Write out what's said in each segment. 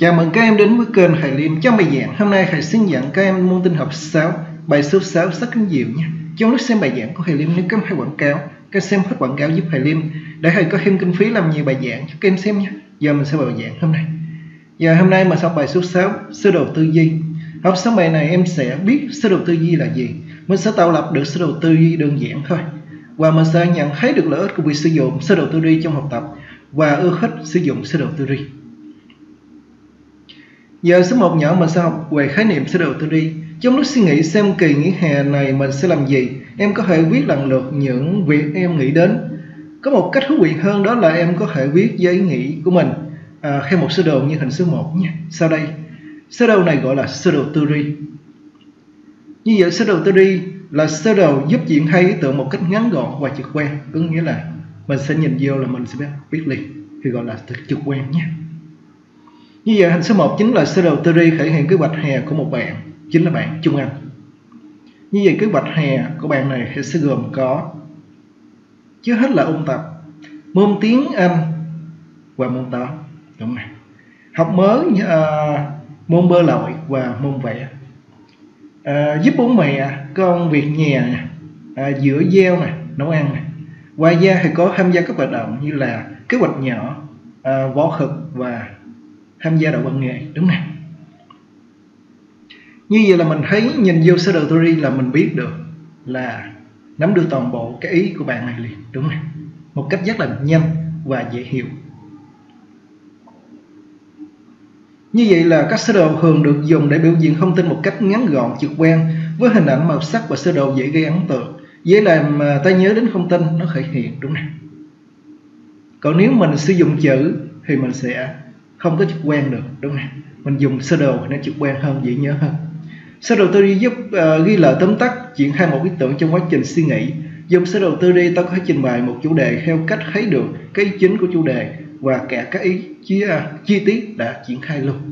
Chào mừng các em đến với kênh Thầy Liêm. Trong bài giảng hôm nay thầy xin dẫn các em môn tin học 6, bài số 6 sách kính diệu nha. Trong lúc xem bài giảng của thầy Liêm, nếu các em hay quảng cáo, các xem hết quảng cáo giúp thầy Liêm để thầy có thêm kinh phí làm nhiều bài giảng cho các em xem nha. Giờ mình sẽ vào bài giảng hôm nay. Giờ hôm nay mà sau bài số 6, sơ đồ tư duy. Học xong bài này em sẽ biết sơ đồ tư duy là gì. Mình sẽ tạo lập được sơ đồ tư duy đơn giản thôi. Và mình sẽ nhận thấy được lợi ích của việc sử dụng sơ đồ tư duy trong học tập và ưa thích sử dụng sơ đồ tư duy. Giờ số 1 nhỏ mình sẽ học về khái niệm sơ đồ tư duy. Trong lúc suy nghĩ xem kỳ nghỉ hè này mình sẽ làm gì, em có thể viết lần lượt những việc em nghĩ đến. Có một cách thú vị hơn đó là em có thể viết giấy nghĩ của mình theo một sơ đồ như hình số 1 nhé. Sau đây, sơ đồ này gọi là sơ đồ tư duy. Như vậy sơ đồ tư duy là sơ đồ giúp triển khai ý tưởng một cách ngắn gọn và trực quan. Có nghĩa là mình sẽ nhìn vô là mình sẽ biết liền, thì gọi là trực quan nhé. Như vậy hình số 1 chính là sơ đồ tư duy thể hiện kế hoạch hè của một bạn, chính là bạn Trung Anh. Như vậy kế hoạch hè của bạn này sẽ gồm có trước hết là ôn tập môn tiếng Anh và môn toán, đúng không? Học mới môn bơi lội và môn vẽ, giúp bố mẹ công việc nhà, rửa dao này, nấu ăn này. Ngoài ra thì có tham gia các hoạt động như là kế hoạch nhỏ, võ thuật và tham gia đội văn nghệ, đúng không? Như vậy là mình thấy nhìn vô sơ đồ tư duy là mình biết được là nắm được toàn bộ cái ý của bạn này liền, đúng không? Một cách rất là nhanh và dễ hiểu. Như vậy là các sơ đồ thường được dùng để biểu diễn thông tin một cách ngắn gọn, trực quan với hình ảnh, màu sắc và sơ đồ dễ gây ấn tượng, dễ làm ta nhớ đến thông tin nó thể hiện, đúng không? Còn nếu mình sử dụng chữ thì mình sẽ không có trực quan được, đúng không? Mình dùng sơ đồ nó trực quan hơn, dễ nhớ hơn. Sơ đồ tư duy giúp ghi lại tóm tắt, triển khai một ý tưởng trong quá trình suy nghĩ. Dùng sơ đồ tư duy ta có thể trình bày một chủ đề theo cách thấy được cái ý chính của chủ đề và cả các ý chi tiết đã triển khai luôn.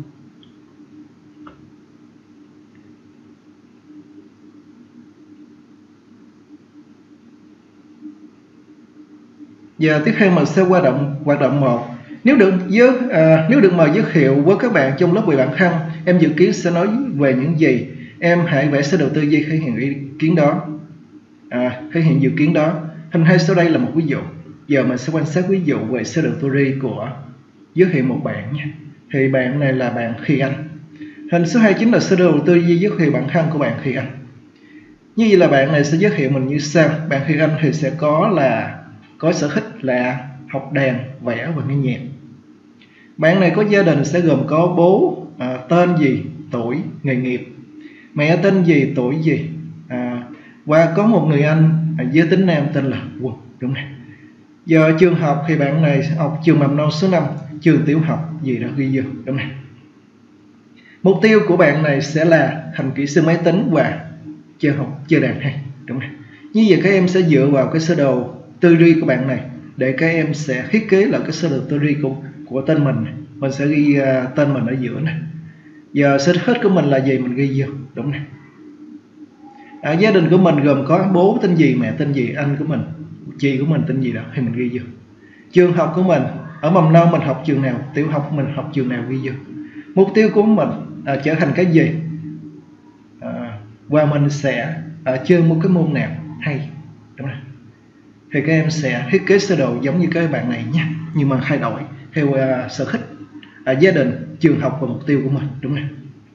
Giờ tiếp theo mình sẽ qua hoạt động 1. Nếu được mời giới thiệu với các bạn trong lớp về bản thân, em dự kiến sẽ nói về những gì? Em hãy vẽ sơ đồ tư duy thể hiện ý kiến đó, thể hiện dự kiến đó. Hình 2 sau đây là một ví dụ. Giờ mình sẽ quan sát ví dụ về sơ đồ tư duy của giới thiệu một bạn nhé. Thì bạn này là bạn Khi Anh. Hình số 2 chính là sơ đồ tư duy giới thiệu bản thân của bạn Khi Anh. Như vậy là bạn này sẽ giới thiệu mình như sau. Bạn Khi Anh thì sẽ có sở thích là học đàn, vẽ và nghe nhạc. Bạn này có gia đình sẽ gồm có bố tên gì, tuổi, nghề nghiệp, mẹ tên gì, tuổi gì, và có một người anh giới tính nam tên là Quân, đúng không? Giờ trường học thì bạn này học trường mầm non số 5, trường tiểu học gì đó ghi vô, đúng không? Mục tiêu của bạn này sẽ là thành kỹ sư máy tính và chơi đàn hay, đúng không? Như vậy các em sẽ dựa vào cái sơ đồ tư duy của bạn này để các em sẽ thiết kế là cái sơ đồ tư duy của tên mình. Mình sẽ ghi tên mình ở giữa này. Giờ sở thích của mình là gì mình ghi vô, đúng này. Gia đình của mình gồm có bố tên gì, mẹ tên gì, anh của mình, chị của mình tên gì đó thì mình ghi vô. Trường học của mình, ở mầm non mình học trường nào, tiểu học mình học trường nào ghi vô. Mục tiêu của mình trở thành cái gì, và mình sẽ chơi một cái môn nào hay, đúng không? Thì các em sẽ thiết kế sơ đồ giống như các bạn này nhé, nhưng mà thay đổi theo sở thích, gia đình, trường học và mục tiêu của mình, đúng không?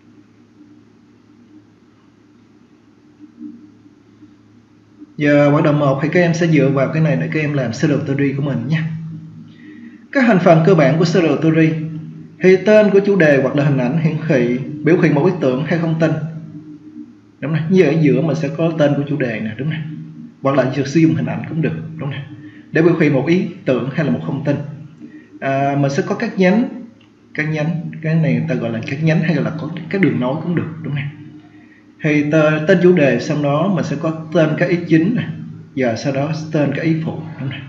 Giờ hoạt động 1 thì các em sẽ dựa vào cái này để các em làm sơ đồ tư duy của mình nhé. Các thành phần cơ bản của sơ đồ tư duy thì tên của chủ đề hoặc là hình ảnh hiển thị biểu hiện một ý tưởng hay thông tin, đúng không? Như ở giữa mình sẽ có tên của chủ đề này, đúng không? Hoặc là sử dụng hình ảnh cũng được, đúng không? Để biểu hiện một ý tưởng hay là một thông tin. Mình sẽ có các nhánh, cái này người ta gọi là các nhánh hay là có các đường nối cũng được, đúng không? Thì tên chủ đề, sau đó mình sẽ có tên các ý chính này, giờ sau đó tên các ý phụ, đúng không?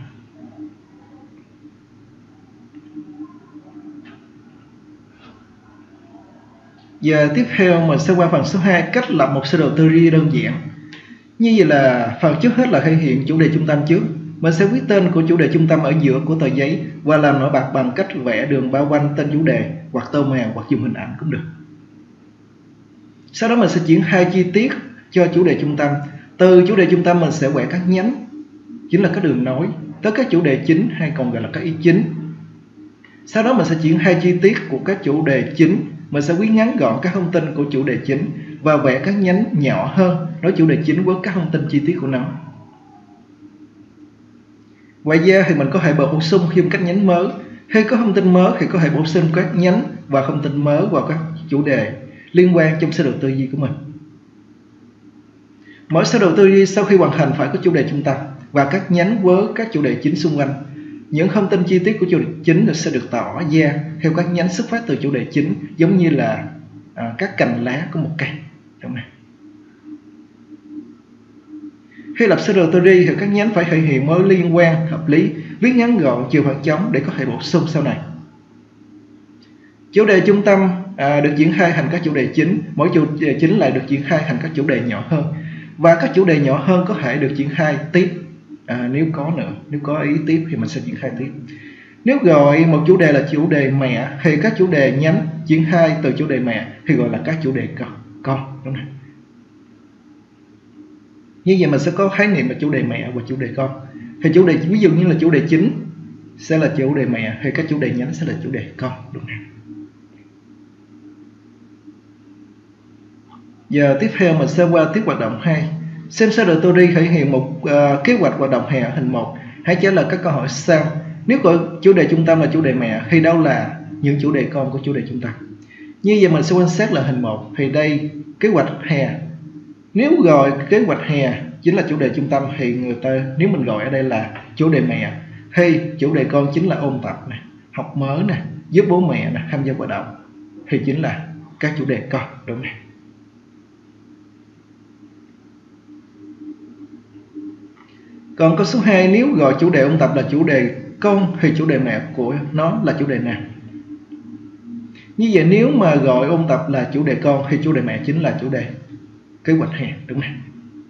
Giờ tiếp theo mình sẽ qua phần số 2, cách lập một sơ đồ tư duy đơn giản. Như vậy là phần trước hết là thể hiện chủ đề trung tâm trước. Mình sẽ viết tên của chủ đề trung tâm ở giữa của tờ giấy và làm nổi bật bằng cách vẽ đường bao quanh tên chủ đề hoặc tô màu hoặc dùng hình ảnh cũng được. Sau đó mình sẽ triển khai chi tiết cho chủ đề trung tâm. Từ chủ đề trung tâm mình sẽ vẽ các nhánh, chính là các đường nối tới các chủ đề chính hay còn gọi là các ý chính. Sau đó mình sẽ triển khai chi tiết của các chủ đề chính. Mình sẽ viết ngắn gọn các thông tin của chủ đề chính và vẽ các nhánh nhỏ hơn nối chủ đề chính với các thông tin chi tiết của nó. Ngoài ra thì mình có thể bổ sung thêm các nhánh mới. Khi có thông tin mới thì có thể bổ sung các nhánh và thông tin mới vào các chủ đề liên quan trong sơ đồ tư duy của mình. Mỗi sơ đồ tư duy sau khi hoàn thành phải có chủ đề trung tâm và các nhánh với các chủ đề chính xung quanh. Những thông tin chi tiết của chủ đề chính sẽ được tỏ ra theo các nhánh xuất phát từ chủ đề chính, giống như là các cành lá của một cây. Đúng không? Khi lập sơ đồ tư duy thì các nhánh phải thể hiện mối liên quan hợp lý, viết ngắn gọn, chiều khoảng trống để có thể bổ sung sau này. Chủ đề trung tâm được triển khai thành các chủ đề chính, mỗi chủ đề chính lại được triển khai thành các chủ đề nhỏ hơn, và các chủ đề nhỏ hơn có thể được triển khai tiếp nếu có ý tiếp thì mình sẽ triển khai tiếp. Nếu gọi một chủ đề là chủ đề mẹ thì các chủ đề nhánh triển khai từ chủ đề mẹ thì gọi là các chủ đề con, đúng không? Như vậy mình sẽ có khái niệm là chủ đề mẹ và chủ đề con. Thì chủ đề ví dụ như là chủ đề chính sẽ là chủ đề mẹ, thì các chủ đề nhánh sẽ là chủ đề con, đúng không? Giờ tiếp theo mình sẽ qua tiếp hoạt động 2. Xem sơ đồ tư duy thể hiện một kế hoạch hoạt động hè ở hình 1. Hãy trả lời các câu hỏi sau. Nếu gọi chủ đề trung tâm là chủ đề mẹ thì đâu là những chủ đề con của chủ đề trung tâm? Như vậy mình sẽ quan sát là hình 1 thì đây kế hoạch hè. Nếu gọi kế hoạch hè chính là chủ đề trung tâm thì nếu mình gọi ở đây là chủ đề mẹ, thì chủ đề con chính là ôn tập này, học mới này, giúp bố mẹ này, tham gia hoạt động thì chính là các chủ đề con, đúng không? Còn câu số 2, nếu gọi chủ đề ôn tập là chủ đề con thì chủ đề mẹ của nó là chủ đề nào? Như vậy nếu mà gọi ôn tập là chủ đề con thì chủ đề mẹ chính là chủ đề kế hoạch hè, đúng không?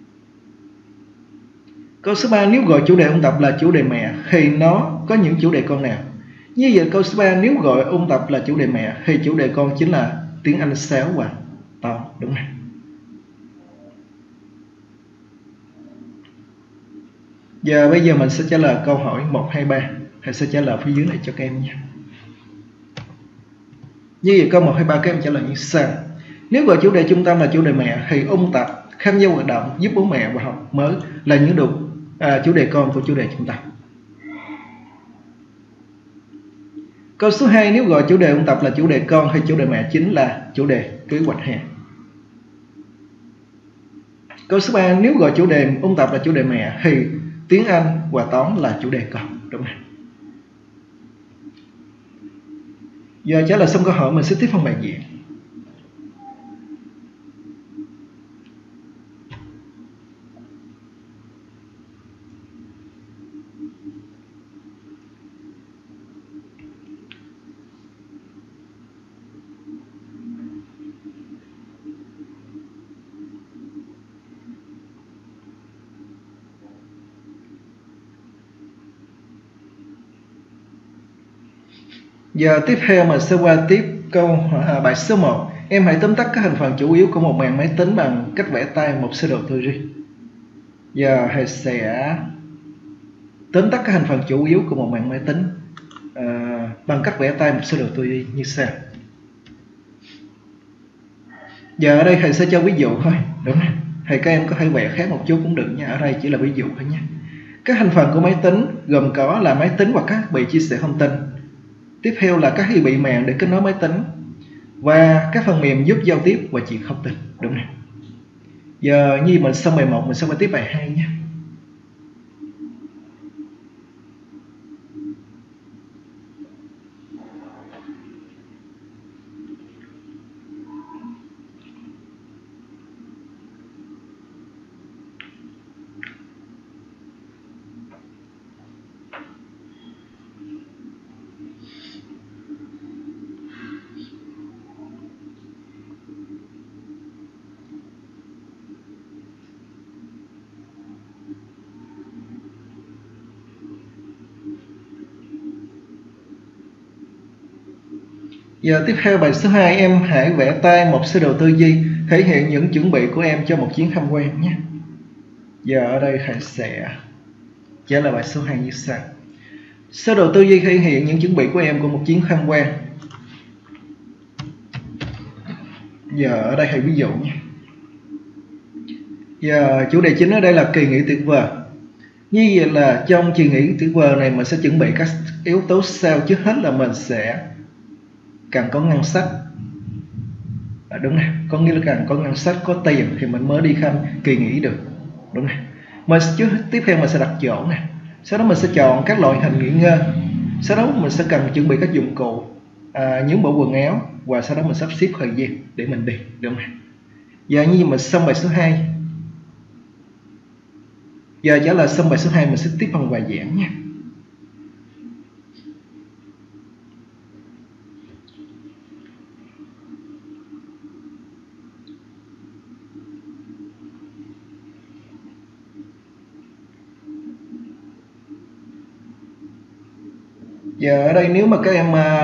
Câu số 3, nếu gọi chủ đề ôn tập là chủ đề mẹ thì nó có những chủ đề con nào? Như vậy câu số 3, nếu gọi ôn tập là chủ đề mẹ thì chủ đề con chính là tiếng Anh 6 và toán, đúng không? Giờ bây giờ mình sẽ trả lời câu hỏi 1, 2, 3. Thầy sẽ trả lời phía dưới này cho các em nhé. Như vậy câu 1, 2, 3 các em trả lời như sau. Nếu gọi chủ đề trung tâm là chủ đề mẹ thì ôn tập, tham gia hoạt động, giúp bố mẹ và học mới là những chủ đề con của chủ đề trung tâm. Câu số 2, nếu gọi chủ đề ôn tập là chủ đề con thì chủ đề mẹ chính là chủ đề kế hoạch hè. Câu số 3, nếu gọi chủ đề ôn tập là chủ đề mẹ thì tiếng Anh và toán là chủ đề con, đúng không? Giờ trả lời xong câu hỏi mình sẽ tiếp phần bài diễn. Giờ tiếp theo mình sẽ qua tiếp bài số 1. Em hãy tóm tắt các thành phần chủ yếu của một màn máy tính bằng cách vẽ tay một sơ đồ tư duy. Giờ thầy sẽ tóm tắt các thành phần chủ yếu của một màn máy tính bằng cách vẽ tay một sơ đồ tư duy như sau. Giờ ở đây thầy sẽ cho ví dụ thôi, đúng không? Thầy các em có thể vẽ khác một chút cũng được nha. Ở đây chỉ là ví dụ thôi nha. Các thành phần của máy tính gồm có là máy tính và các thiết bị chia sẻ thông tin. Tiếp theo là các thiết bị mạng để kết nối máy tính và các phần mềm giúp giao tiếp và truyền thông tin, đúng không? Giờ như mình xong bài 1 mình sẽ qua tiếp bài 2 nhé. Giờ tiếp theo bài số 2, em hãy vẽ tay một sơ đồ tư duy thể hiện những chuẩn bị của em cho một chuyến tham quan nhé. Giờ ở đây thầy sẽ trả lời bài số 2 như sau. Sơ đồ tư duy thể hiện những chuẩn bị của em của một chuyến tham quan. Giờ ở đây thầy ví dụ nhé. Giờ chủ đề chính ở đây là kỳ nghỉ tuyệt vời. Như vậy là trong kỳ nghỉ tuyệt vời này mình sẽ chuẩn bị các yếu tố sau. Trước hết là mình sẽ cần có ngân sách. Đúng này, có nghĩa là cần có ngân sách, có tiền thì mình mới đi khám kỳ nghỉ được. Đúng này. Tiếp theo mình sẽ đặt chỗ này. Sau đó mình sẽ chọn các loại hình nghỉ ngơi. Sau đó mình sẽ cần chuẩn bị các dụng cụ, những bộ quần áo, và sau đó mình sắp xếp thời gian để mình đi. Đúng này. Giờ như mình xong bài số 2. Giờ trả lời xong bài số 2 mình sẽ tiếp bằng bài giảng nha. Giờ ở đây nếu mà các em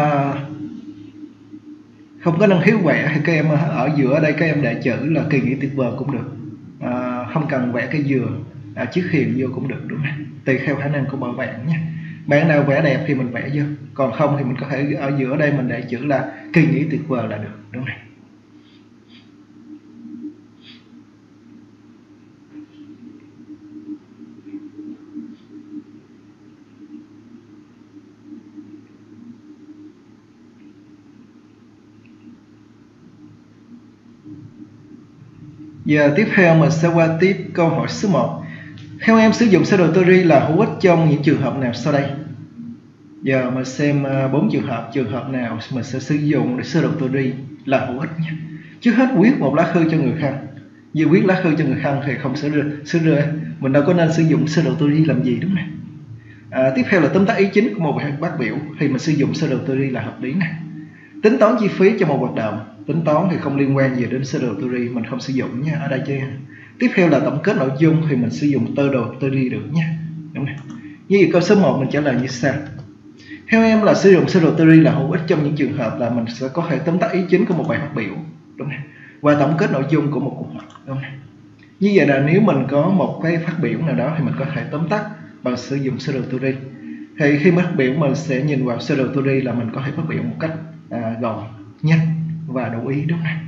không có năng khiếu vẽ thì các em ở giữa đây các em để chữ là kỳ nghỉ tuyệt vời cũng được, không cần vẽ cái dừa chiếc hiền vô cũng được, đúng không? Tùy theo khả năng của mọi bạn nhé. Bạn nào vẽ đẹp thì mình vẽ vô, còn không thì mình có thể ở giữa đây mình để chữ là kỳ nghỉ tuyệt vời là được, đúng không? Giờ tiếp theo mình sẽ qua tiếp câu hỏi số 1. Theo em sử dụng sơ đồ tư duy là hữu ích trong những trường hợp nào sau đây? Giờ mình xem 4 trường hợp nào mình sẽ sử dụng để sơ đồ tư duy là hữu ích nhé. Trước hết, viết một lá thư cho người thân. Vì viết lá thư cho người thân thì không sẽ mình đâu có nên sử dụng sơ đồ tư duy làm gì, đúng không? Tiếp theo là tóm tắt ý chính của một bài phát biểu thì mình sử dụng sơ đồ tư duy là hợp lý nè. Tính toán chi phí cho một hoạt động, tính toán thì không liên quan gì đến sơ đồ tư duy, mình không sử dụng nha ở đây chứ. Tiếp theo là tổng kết nội dung thì mình sử dụng sơ đồ tư duy được nha, đúng không? Như vậy câu số 1 mình trả lời như sau. Theo em là sử dụng sơ đồ tư duy là hữu ích trong những trường hợp là mình sẽ có thể tóm tắt ý chính của một bài phát biểu, đúng không? Và tổng kết nội dung của một cuộc họp, đúng không? Như vậy là nếu mình có một cái phát biểu nào đó thì mình có thể tóm tắt bằng sử dụng sơ đồ tư duy. Thì khi phát biểu mình sẽ nhìn vào sơ đồ tư duy là mình có thể phát biểu một cách gọn, nhanh và đủ ý, đúng không?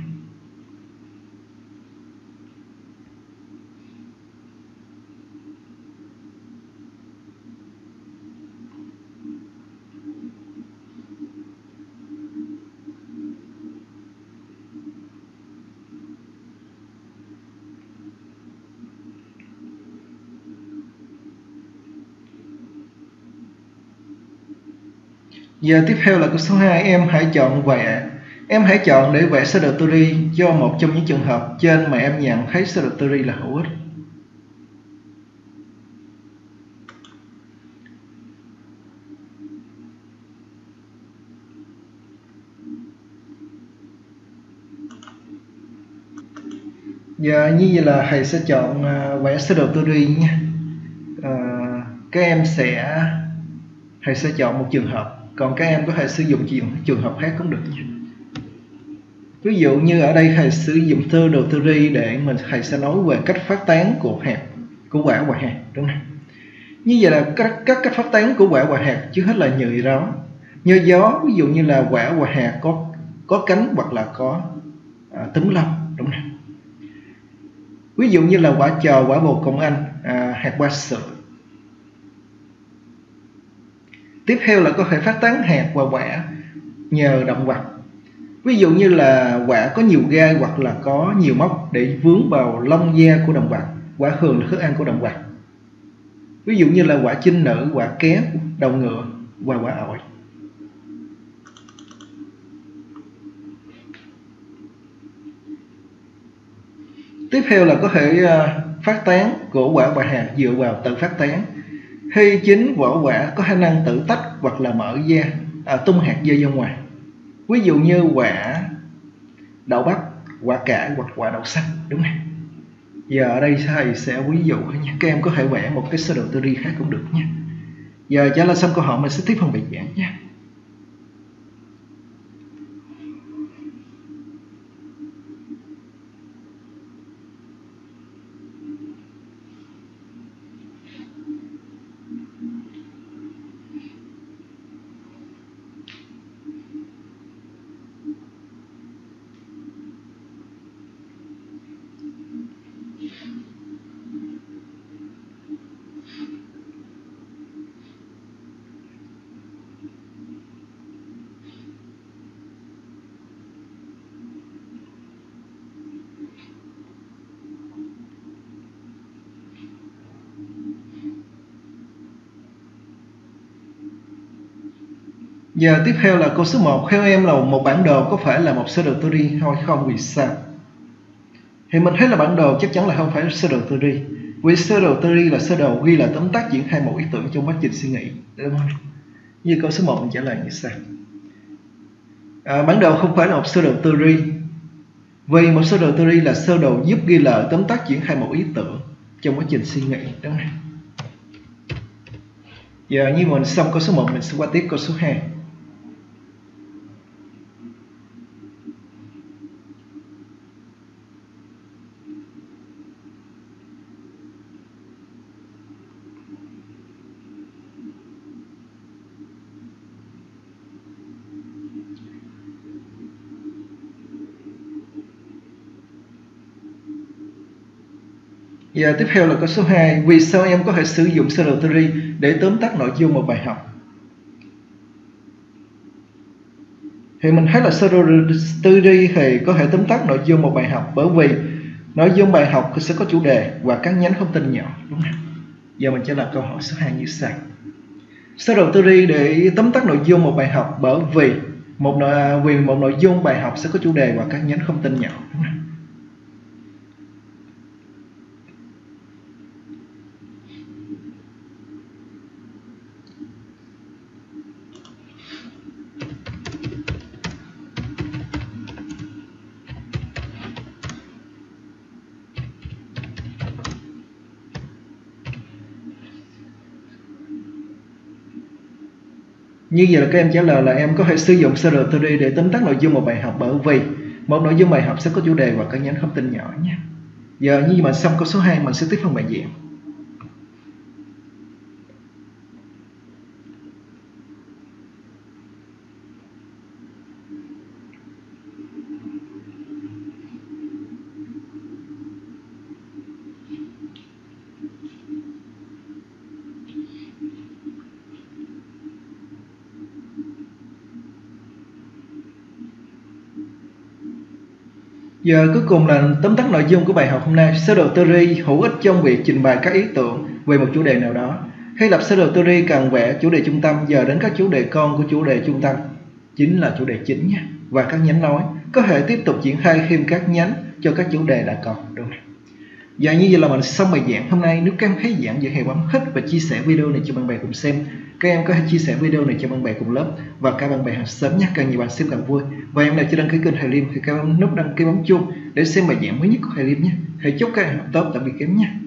Giờ tiếp theo là câu số 2, em hãy chọn vẽ. Em hãy chọn để vẽ sơ đồ tư duy cho một trong những trường hợp trên mà em nhận thấy sơ đồ tư duy là hữu ích. Giờ như vậy là thầy sẽ chọn vẽ sơ đồ tư duy nha. Thầy sẽ chọn một trường hợp, còn các em có thể sử dụng trường hợp khác cũng được nha. Ví dụ như ở đây thầy sử dụng sơ đồ tư duy để thầy sẽ nói về cách phát tán của quả và hạt, đúng không? Như vậy là các cách phát tán của quả và hạt trước hết là nhờ gió, ví dụ như là quả và hạt có cánh hoặc là có túm lông, đúng không? Ví dụ như là quả trò, quả bồ công anh, hạt hoa sữa. Tiếp theo là có thể phát tán hạt và quả nhờ động vật. Ví dụ như là quả có nhiều gai hoặc là có nhiều móc để vướng vào lông da của động vật. Quả thường là thức ăn của động vật. Ví dụ như là quả chinh nữ, quả kéo, đầu ngựa và quả ổi. Tiếp theo là có thể phát tán của quả và hạt dựa vào tự phát tán. Khi chín vỏ quả có khả năng tự tách hoặc là mở da, tung hạt rơi ra ngoài. Ví dụ như quả đậu bắp, quả cải hoặc quả đậu xanh, đúng không? Giờ ở đây thầy sẽ ví dụ nha. Các em có thể vẽ một cái sơ đồ tư duy khác cũng được nha. Giờ trả lời xong câu hỏi mình sẽ tiếp phần bài giảng nha. Giờ tiếp theo là câu số 1. Theo em là một bản đồ có phải là một sơ đồ theory hay không, vì sao? Thì mình thấy là bản đồ chắc chắn là không phải là sơ đồ theory. Vì sơ đồ theory là sơ đồ ghi là tóm tắt triển khai một ý tưởng trong quá trình suy nghĩ, đúng không? Như câu số 1 mình trả lời như sau. Bản đồ không phải là một sơ đồ theory. Vì một sơ đồ theory là sơ đồ giúp ghi lại tóm tắt triển khai một ý tưởng trong quá trình suy nghĩ, đúng không? Giờ như mình xong câu số 1, mình sẽ qua tiếp câu số 2. Giờ tiếp theo là câu số 2. Vì sao em có thể sử dụng sơ đồ theory để tóm tắt nội dung một bài học? Thì mình thấy là sơ đồ theory thì có thể tóm tắt nội dung một bài học, bởi vì nội dung bài học sẽ có chủ đề và các nhánh thông tin nhỏ, đúng không? Giờ mình trả lời câu hỏi số 2 như sau. Sơ đồ theory để tóm tắt nội dung một bài học, bởi vì một nội dung bài học sẽ có chủ đề và các nhánh thông tin nhỏ, đúng không? Như vậy là các em trả lời là em có thể sử dụng sơ đồ theory để tóm tắt nội dung một bài học, bởi vì một nội dung bài học sẽ có chủ đề và các nhánh thông tin nhỏ nhé. Giờ như mà xong câu số 2, mình sẽ tiếp phần bài giảng. Giờ cuối cùng là tóm tắt nội dung của bài học hôm nay. Sơ đồ theory hữu ích trong việc trình bày các ý tưởng về một chủ đề nào đó. Khi lập sơ đồ theory cần vẽ chủ đề trung tâm, giờ đến các chủ đề con của chủ đề trung tâm, chính là chủ đề chính nha, và các nhánh nối. Có thể tiếp tục triển khai thêm các nhánh cho các chủ đề đã còn, đúng không? Và như vậy là mình xong bài giảng hôm nay. Nếu các em thấy giảng dễ hiểu, bấm thích và chia sẻ video này cho bạn bè cùng xem. Các em có thể chia sẻ video này cho bạn bè cùng lớp và các bạn bè hàng xóm nhé. Càng nhiều bạn xem càng vui. Và em nào chưa đăng ký kênh Thầy Liêm thì các em nút đăng ký bấm chuông để xem bài giảng mới nhất của Thầy Liêm nhé. Thầy chúc các em học tốt, tạm biệt các em nhé.